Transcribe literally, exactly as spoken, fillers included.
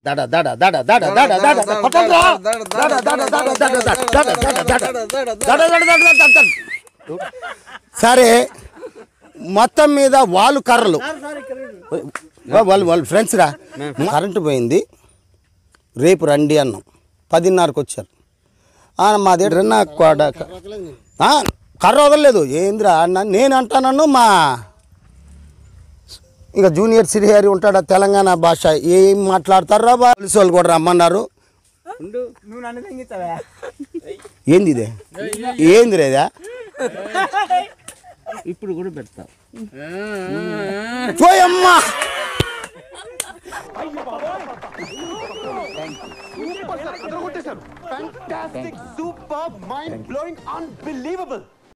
దడ దడ దడ దడ దడ దడ కొట్టండ్రా దడ దడ దడ దడ దడ దడ దడ దడ దడ. సరే మొత్తం మీద వాళ్ళు కర్రలు వాళ్ళు వాళ్ళు ఫ్రెండ్స్ రా. కరెంటు పోయింది, రేపు రండి అన్నాం. పదిన్నరకు వచ్చారు. మా దగ్గర నా కర్ర వదలలేదు. ఏంద్రా అన్న నేను అంటానన్ను. మా ఇక జూనియర్ సిరిహరి ఉంటాడు, తెలంగాణ భాష ఏం మాట్లాడతారా పోలీసు వాళ్ళు కూడా రమ్మన్నారు. ఏంది ఇదే ఏంది రేదా ఇప్పుడు కూడా పెడతా పోయమ్మా. Fantastic, superb, mind-blowing, unbelievable.